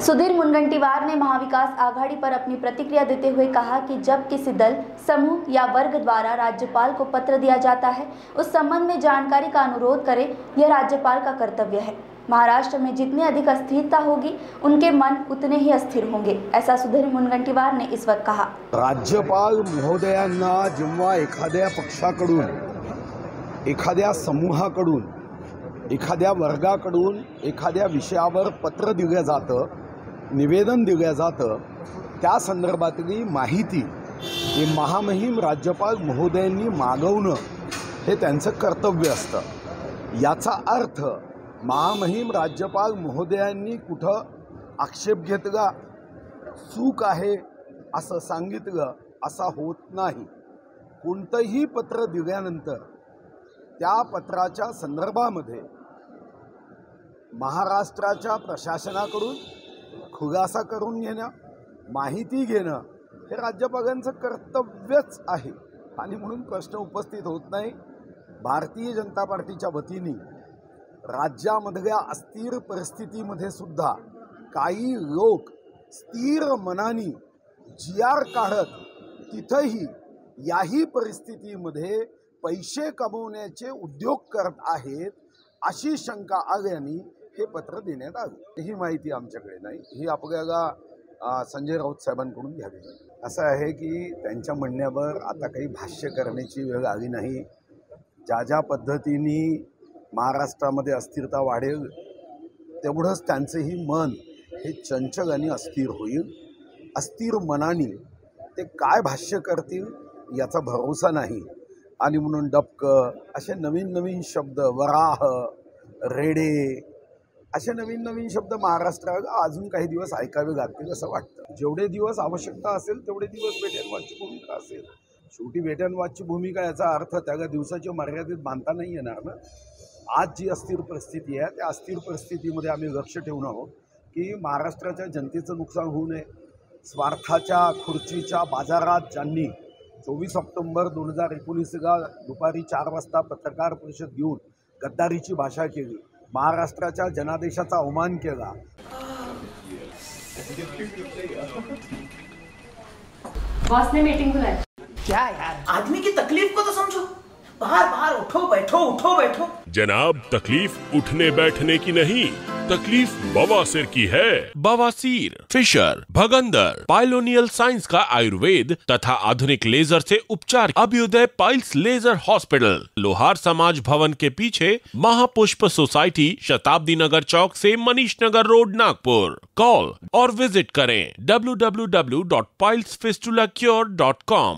सुधीर मुनगंटीवार ने महाविकास आघाड़ी पर अपनी प्रतिक्रिया देते हुए कहा कि जब किसी दल, समूह या वर्ग द्वारा राज्यपाल को पत्र दिया जाता है, उस संबंध में जानकारी का अनुरोध करें, यह राज्यपाल का कर्तव्य है। महाराष्ट्र में जितनी अधिक अस्थिरता होगी, उनके मन उतने ही अस्थिर होंगे, ऐसा सुधीर मुनगंटीवार ने इस वक्त कहा। राज्यपाल महोदयांना जेव्हा एखाद्या पक्षाकडून, एखाद्या समूहाकडून, एखाद्या वर्गाकडून एखाद्या विषयावर पत्र दिलं जातं, निवेदन दिलं जातं, त्या संदर्भातली माहिती हे महामहिम राज्यपाल महोदयांनी मागवणं हे त्यांचं कर्तव्य असतं। याचा अर्थ महामहिम राज्यपाल महोदयांनी कुठं आक्षेप घेतला, चूक आहे असं सांगितलं असा होत नाही। कोणतंही पत्र दिल्यानंतर त्या पत्राच्या संदर्भामध्ये महाराष्ट्राच्या प्रशासनाकडून खुलासा करून घेणं, माहिती घेणं हे राज्यपालांचं कर्तव्यच आहे आणि म्हणून प्रश्न उपस्थित होत नाही। भारतीय जनता पार्टीच्या वतीने राज्यामधल्या अस्थिर परिस्थितीमध्ये सुद्धा काही लोक स्थिर मनाने GR काढत तिथेही याही परिस्थितीमध्ये पैसे कमवण्याचे उद्योग करत आहेत अशी शंका आल्याने हे पत्र देण्यात आले। ही माहिती आमच्याकडे नाही, ही आपल्याला संजय राऊत साहेबांकडून घ्यावी लागेल। असं आहे की त्यांच्या म्हणण्यावर आता काही भाष्य करण्याची वेळ आली नाही। ज्या पद्धतीने महाराष्ट्रामध्ये अस्थिरता वाढेल तेवढंच त्यांचंही मन हे चंचल आणि अस्थिर होईल। अस्थिर मनाने ते काय भाष्य करतील याचा भरोसा नाही आणि म्हणून डबकं असे नवीन नवीन शब्द, वराह, रेडे असे नवीन नवीन शब्द महाराष्ट्राला अजून काही दिवस ऐकावे लागतील असं वाटतं। जेवढे दिवस आवश्यकता असेल तेवढे दिवस वेट-अँड-वॉचची भूमिका असेल। शेवटी वेट-अँड-वॉचची भूमिका याचा अर्थ त्याला दिवसाच्या मर्यादेत बांधता नाही येणार ना। आज जी अस्थिर परिस्थिती आहे त्या अस्थिर परिस्थितीमध्ये आम्ही लक्ष ठेवून आहोत की महाराष्ट्राच्या जनतेचं नुकसान होऊ नये। स्वार्थाच्या खुर्चीच्या बाजारात ज्यांनी 24 ऑक्टोबर 2019ला दुपारी 4 वाजता पत्रकार परिषद घेऊन गद्दारीची भाषा केली, महाराष्ट्राच्या जनादेशाचा अवमान केला। बॉस ने मीटिंग बुलाई। क्या यार, आदमी की तकलीफ को तो समझो। बाहर बाहर उठो बैठो। जनाब, तकलीफ उठने बैठने की नहीं, तकलीफ बवासीर की है। बवासीर, फिशर, भगंदर, पाइलोनियल साइंस का आयुर्वेद तथा आधुनिक लेजर से उपचार। Abhyudaya piles laser hospital, Lohar Samaj Bhavan के पीछे, महापुष्प सोसाइटी, शताब्दी नगर चौक से मनीष नगर रोड, नागपुर। कॉल और विजिट करें www.pilesfistulacure.com।